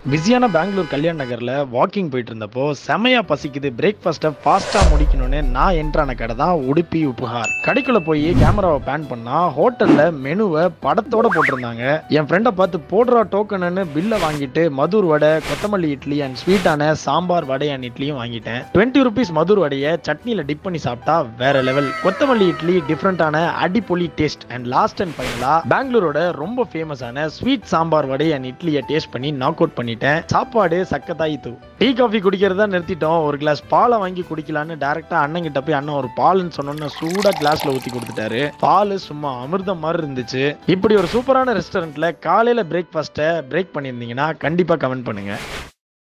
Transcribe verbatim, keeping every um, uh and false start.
பிஸியான பெங்களூர் கல்யாண் நகர்ல வாக்கிங் போயிட்டு இருந்தப்போ செமையா பசிக்குது, பிரேக்ஃபாஸ்ட்டை ஃபாஸ்டா முடிக்கணும்னு நான் என்ட்ரான கடை தான் உடுப்பி உப்புஹார். கடைக்குள்ள போய் கேமராவை பேன் பண்ணா ஹோட்டல்ல மெனுவை படத்தோட போட்டிருந்தாங்க. என் ஃப்ரெண்டை பார்த்து போடுறா டோக்கன்னு பில்லை வாங்கிட்டு மதுர் வடை, கொத்தமல்லி இட்லி அண்ட் ஸ்வீட்டான சாம்பார் வடை அண்ட் இட்லியும் வாங்கிட்டேன். டுவெண்ட்டி ருபீஸ் மதுர் வடையை சட்னியில டிப் பண்ணி சாப்பிட்டா வேற லெவல். கொத்தமல்லி இட்லி டிஃப்ரெண்டான அடிப்பொலி டேஸ்ட். அண்ட் லாஸ்ட் அண்ட் ஃபைனலா பெங்களூரோட ரொம்ப ஃபேமஸான ஸ்வீட் சாம்பார் வடை அண்ட் இட்லியை டேஸ்ட் பண்ணி நாக் அவுட் பண்ணி சாப்பாடு சக்கத்தாய் தூ. டீ காஃபி குடிக்கிறதா நிறுத்திட்டோம். ஒரு கிளாஸ் பாலை வாங்கி குடிக்கலான்னு டைரக்டா அண்ணன் கிட்ட போய் அண்ணன் ஒரு பால்னு சொன்னோன்னு சூடா கிளாஸ்ல ஊத்தி கொடுத்துட்டாரு. பால் சும்மா அமிர்தம் மாதிரி இருந்துச்சு. இப்படி ஒரு சூப்பரான ரெஸ்டாரண்ட்ல காலையில பிரேக்ஃபாஸ்ட்டை பிரேக் பண்ணியிருந்தீங்கன்னா கண்டிப்பா கமெண்ட் பண்ணுங்க.